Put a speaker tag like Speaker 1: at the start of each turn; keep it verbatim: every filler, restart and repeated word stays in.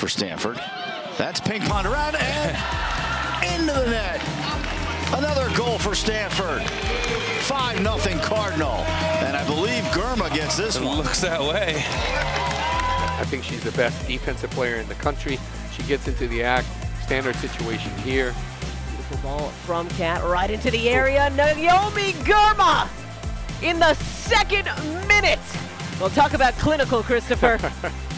Speaker 1: for Stanford. That's ping ponged around and into the net. Another goal for Stanford. five nothing Cardinal. And I believe Girma gets this
Speaker 2: It
Speaker 1: one.
Speaker 2: looks that way.
Speaker 3: I think she's the best defensive player in the country. She gets into the act. Standard situation here.
Speaker 4: Beautiful ball from Cat right into the area. Naomi Girma in the second minute. We'll talk about clinical, Christopher.